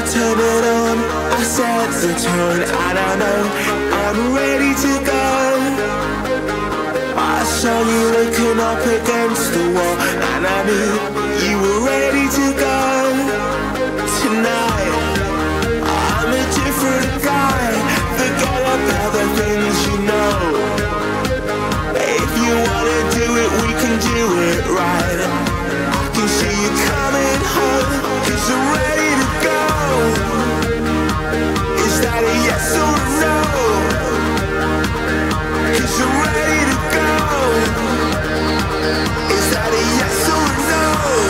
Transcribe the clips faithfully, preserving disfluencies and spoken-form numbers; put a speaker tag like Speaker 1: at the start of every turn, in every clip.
Speaker 1: turn it on, I set the tone, and I know I'm ready to go. I saw you looking up against the wall, and I knew you were ready to go. Tonight, I'm a different guy, forget about the things you know. If you wanna do it, we can do it right. I can see you coming home, cause you're ready to go. Is that a yes or a no? Cause you're ready to go. Is that a yes or a no?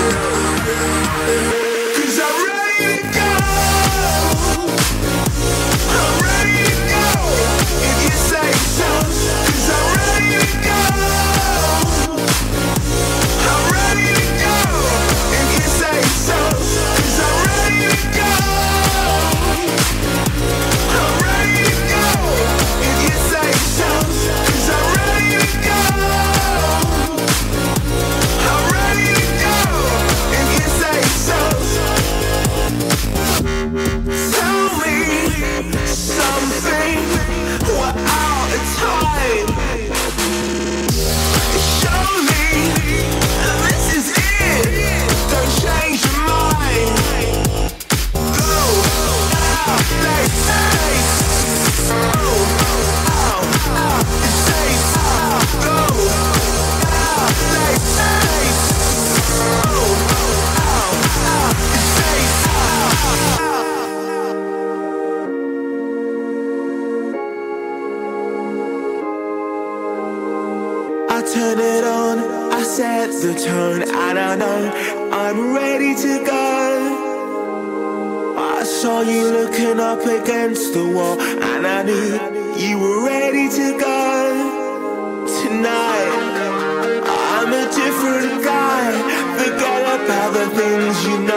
Speaker 1: Cause I'm ready to go. I'm ready to go. If you say so. Cause I'm ready to go. I'm ready to go. If you say so. Cause I'm ready to go. I'm ready to go. If you say so. Cause I'm ready to go. I'm ready to go. If you say so. Tell me something, we're out of time. Show me this is it. Don't change your mind. Go out, they say. Oh, out, out, they say. Go out, they say. Oh, out, out, they say. I turn it on, I set the tone, and I know I'm ready to go. I saw you looking up against the wall, and I knew you were ready to go. Tonight, I'm a different guy, forget about the things you know.